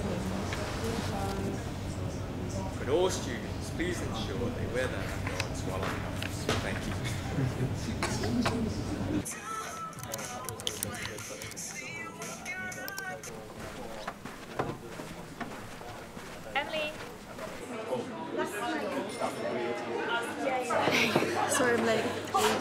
Could all students please ensure they wear their handguards while on campus? Thank you. Emily. Sorry I'm late.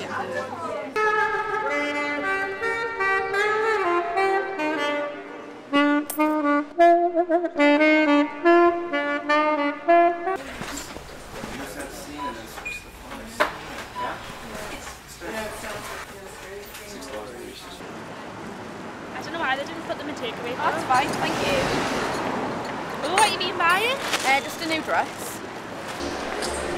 I don't know why they didn't put them in takeaway. That's fine, thank you. Oh, what you mean by it? Just a new dress.